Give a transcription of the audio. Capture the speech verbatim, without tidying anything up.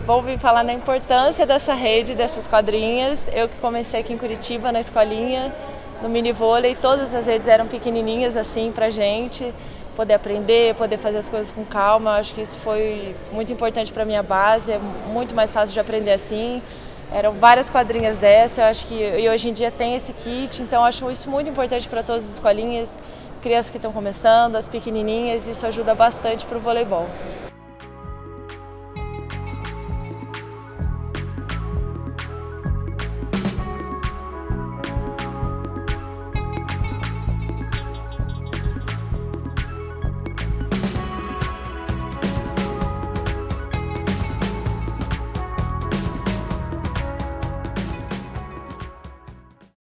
bom vir falar na importância dessa rede, dessas quadrinhas. Eu que comecei aqui em Curitiba, na escolinha, no mini vôlei, todas as redes eram pequenininhas assim pra gente, poder aprender, poder fazer as coisas com calma. Eu acho que isso foi muito importante para minha base, é muito mais fácil de aprender assim. Eram várias quadrinhas dessa, eu acho que e hoje em dia tem esse kit, então eu acho isso muito importante para todas as escolinhas, crianças que estão começando, as pequenininhas, isso ajuda bastante para o voleibol.